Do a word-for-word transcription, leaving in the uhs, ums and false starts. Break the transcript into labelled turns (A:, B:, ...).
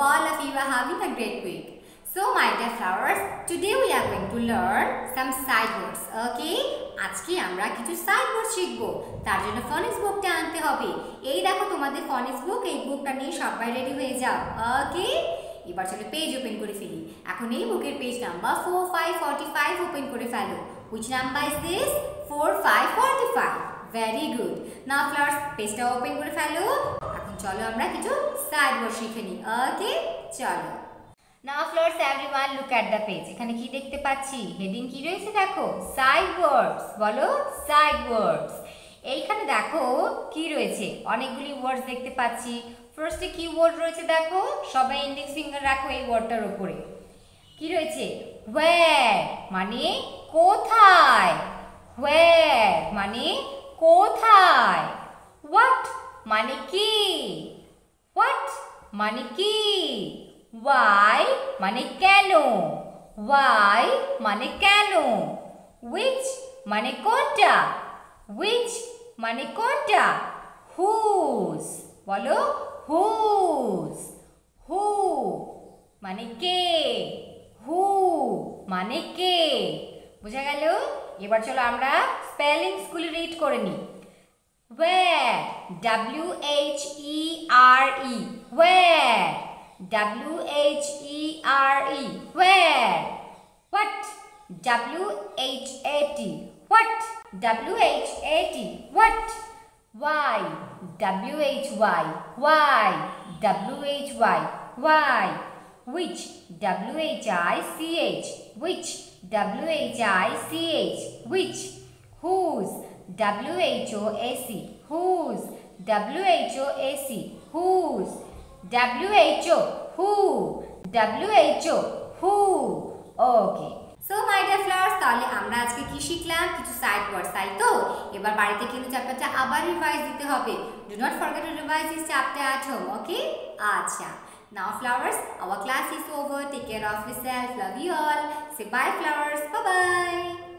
A: all of you are having a great week. So my dear flowers, today we are going to learn some sight words. Okay? আজকে আমরা কিছু side word শিখব। তার জন্য ফনিক্স বুকটা আনতে হবে। এই দেখো তোমাদের ফনিক্স বুক, এই বুকটা নিয়ে সবাই রেডি হয়ে যাও। ওকে? এবার চলো পেজ ওপেন করে ফেলি। এখন এই বুকের page number four five forty-five open করে ফেলো। Which number is this? four five forty-five. Very good. Now flowers, পেজটা ওপেন করে ফেলো। এখন চলো আমরা কিছু সাইড ওয়ার্ড শিখে নিই। ওকে? চলো। Now flowers, everyone look at the page. এখানে কি দেখতে পাচ্ছি? হেডিং কি রয়েছে দেখো? Side words. বলো সাইড ওয়ার্ডস। এইখানে দেখো কি রয়েছে? অনেকগুলি ওয়ার্ডস দেখতে পাচ্ছি। ফার্স্টে কি ওয়ার্ড রয়েছে দেখো? সবাই ইন্ডেক্স ফিঙ্গার রাখো এই ওয়ার্ডটার উপরে। কি রয়েছে? where মানে কোথায়। where মানে কোথায়। what মানে কি। what মানে কি। why মানে কেন। why মানে কেন। which মানে কোনটা। which মানে কোনটা। whose বলো whose। who মানে কে। who মানে কে। বুঝা গেল? এবার চলো আমরা স্পেলিং স্কুলে রিড করে নিই। where w h e r e where W H E R E where. What W H A T what. W H A T what. Why W H Y why. W H Y why. Which W H I C H which. W H I C H which. Whose W H O A C whose. W H O A C whose. W H O who. W H O who. Okay. So my dear flowers, তাহলে আমরা আজকে কি শিখলাম? কিছু side ওয়ার্ডস, তাই তো? এবার বাড়িতে কিন্তু চ্যাপ্টারটা আবার রিভাইজ দিতে হবে। Do not forget to revise this chapter at home. Okay? আচ্ছা। Now flowers, our class is over. Take care of yourself. Love you all. Say bye flowers. Bye bye.